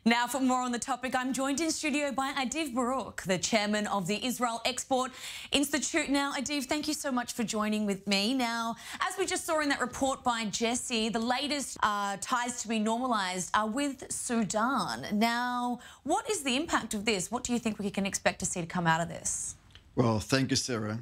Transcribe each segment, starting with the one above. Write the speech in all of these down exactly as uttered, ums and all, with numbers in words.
Now for more on the topic, I'm joined in studio by Adiv Baruch, the chairman of the Israel Export Institute. Now, Adiv, thank you so much for joining with me. Now, as we just saw in that report by Jesse, the latest uh, ties to be normalised are with Sudan. Now, what is the impact of this? What do you think we can expect to see to come out of this? Well, thank you, Sarah.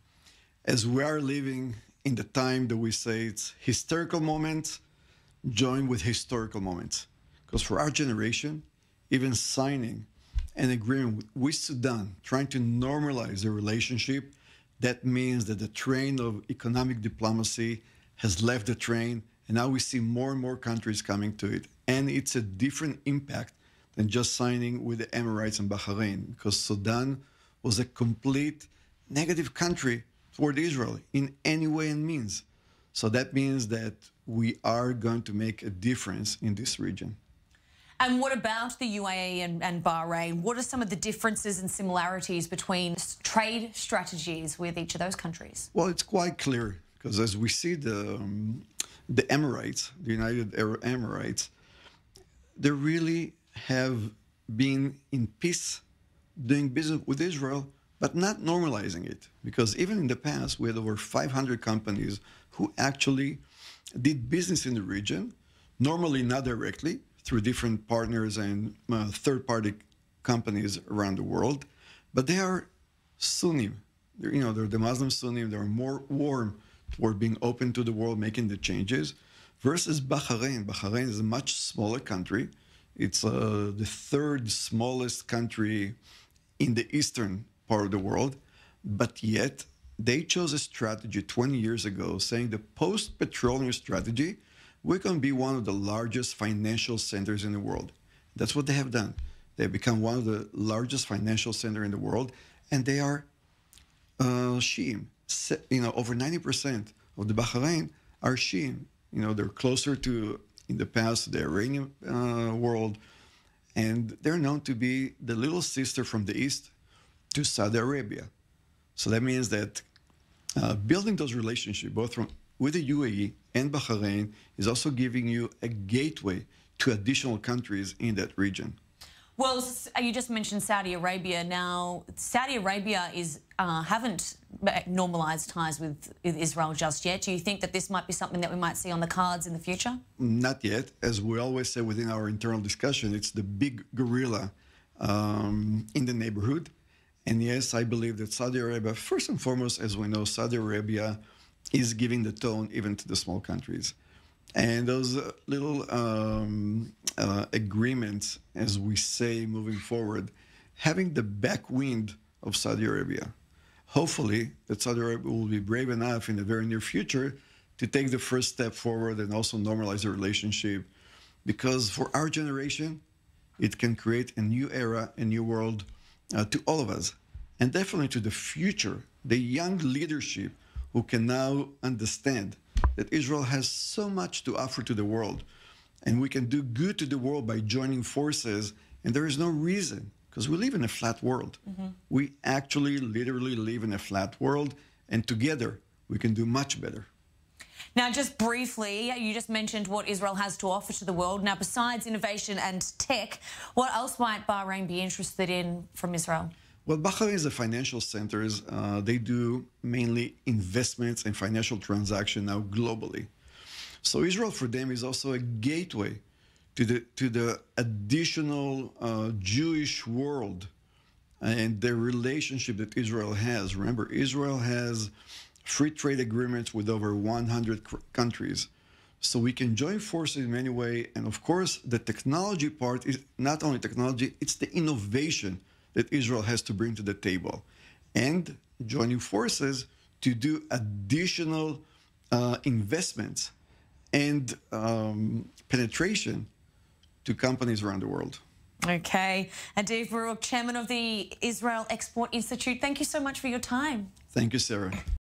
As we are living in the time that we say it's historical moments joined with historical moments. Because for our generation, even signing an agreement with Sudan, trying to normalize the relationship, that means that the train of economic diplomacy has left the train, and now we see more and more countries coming to it. And it's a different impact than just signing with the Emirates and Bahrain, because Sudan was a complete negative country toward Israel in any way and means. So that means that we are going to make a difference in this region. And what about the U A E and, and Bahrain? What are some of the differences and similarities between trade strategies with each of those countries? Well, it's quite clear, because as we see the, um, the Emirates, the United Arab Emirates, they really have been in peace doing business with Israel, but not normalizing it. Because even in the past, we had over five hundred companies who actually did business in the region, normally not directly, through different partners and uh, third-party companies around the world, but they are Sunni. They're, you know, they're the Muslim Sunni. They're more warm toward being open to the world, making the changes. Versus Bahrain. Bahrain is a much smaller country. It's uh, the third smallest country in the eastern part of the world, but yet they chose a strategy twenty years ago saying the post-petroleum strategy, we're going to be one of the largest financial centers in the world. That's what they have done. They've become one of the largest financial center in the world, and they are uh, Shi'im. You know, over ninety percent of the Bahrain are Shi'im. You know, they're closer to, in the past, the Iranian uh, world, and they're known to be the little sister from the east to Saudi Arabia. So that means that uh, building those relationships, both from with the U A E and Bahrain, is also giving you a gateway to additional countries in that region. Well, you just mentioned Saudi Arabia. Now, Saudi Arabia is uh, haven't normalised ties with, with Israel just yet. Do you think that this might be something that we might see on the cards in the future? Not yet. As we always say within our internal discussion, it's the big gorilla um, in the neighborhood. And yes, I believe that Saudi Arabia, first and foremost, as we know, Saudi Arabia is giving the tone even to the small countries. And those uh, little um, uh, agreements, as we say, moving forward, having the backwind of Saudi Arabia. Hopefully that Saudi Arabia will be brave enough in the very near future to take the first step forward and also normalize the relationship. Because for our generation, it can create a new era, a new world uh, to all of us. And definitely to the future, the young leadership who can now understand that Israel has so much to offer to the world, and we can do good to the world by joining forces, and there is no reason, because we live in a flat world. Mm-hmm. We actually literally live in a flat world, and together we can do much better. Now, just briefly, you just mentioned what Israel has to offer to the world. Now, besides innovation and tech, what else might Bahrain be interested in from Israel? Well, Bahrain is a financial center. Uh, they do mainly investments and financial transactions now globally. So Israel for them is also a gateway to the to the additional uh, Jewish world and the relationship that Israel has. Remember, Israel has free trade agreements with over one hundred countries. So we can join forces in many ways. And of course, the technology part is not only technology, it's the innovation that Israel has to bring to the table, and joining forces to do additional uh, investments and um, penetration to companies around the world. Okay. Adiv Baruch, chairman of the Israel Export Institute, thank you so much for your time. Thank you, Sarah.